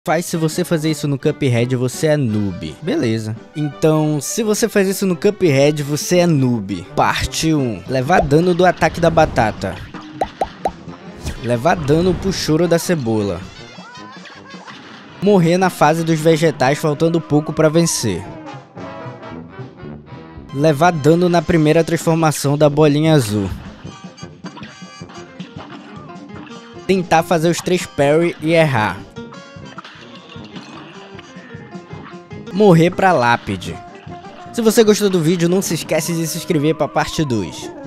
Faz se você fazer isso no Cuphead, você é noob. Beleza. Então, se você faz isso no Cuphead, você é noob. Parte 1. Levar dano do ataque da batata. Levar dano pro choro da cebola. Morrer na fase dos vegetais faltando pouco pra vencer. Levar dano na primeira transformação da bolinha azul. Tentar fazer os 3 parry e errar. Morrer pra lápide. Se você gostou do vídeo, não se esquece de se inscrever pra parte 2.